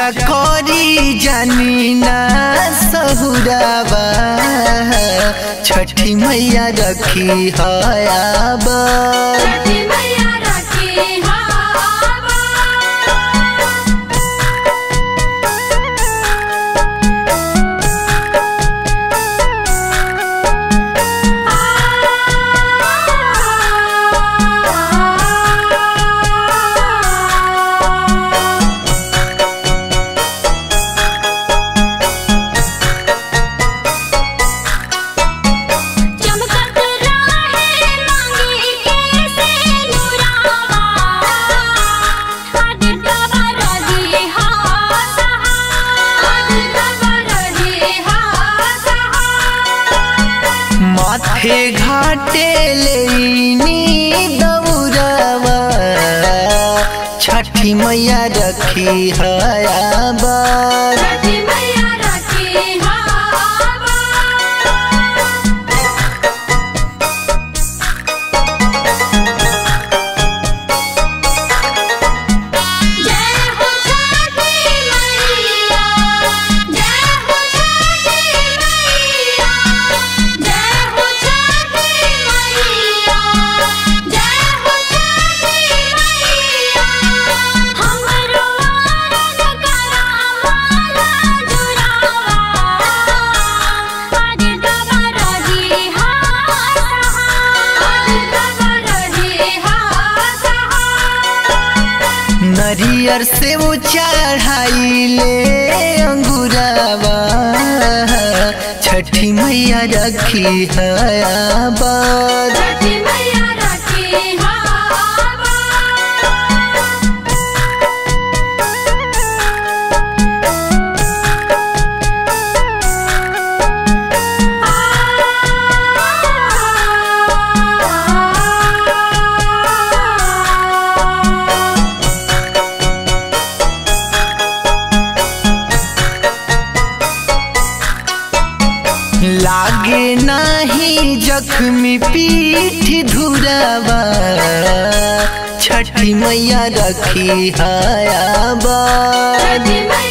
पूजा करी जानी ना सहुराबा छठी मैया रखी हयाबा। माथे घाटे लेनी दौड़ावा छठी मैया रखी हयाबा। नरियर से वो चढ़ाई ले अंगूरावा छठी मैया रखी हयाबा। लागे नाही जख्मी पीठ धुरावा छठी मैया रखी हयाबा।